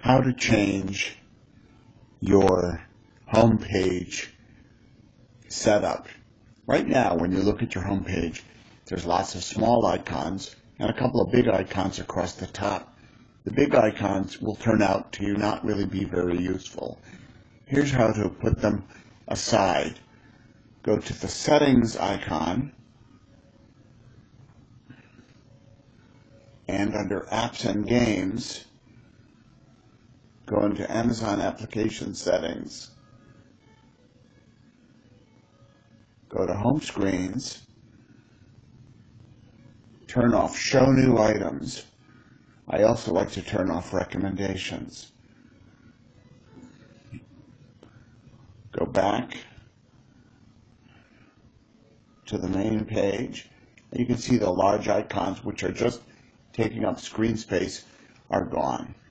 how to change your home page setup. Right now, when you look at your home page, there's lots of small icons and a couple of big icons across the top. The big icons will turn out to not really be very useful. Here's how to put them aside. Go to the Settings icon, and under Apps and Games, go into Amazon Application Settings. Go to Home Screens, turn off Show New Items. I also like to turn off Recommendations. Go back to the main page, and you can see the large icons, which are just taking up screen space, are gone.